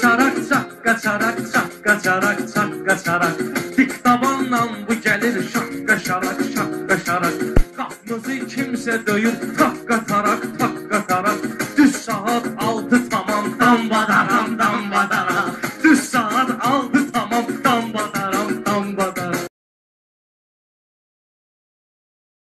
Çarak çakka çarak çakka çarak çakka çarak. Dik tabanla bu gelir şakka şarak şakka şarak. Qapımızı kimsə döyür takka tarak takka tarak.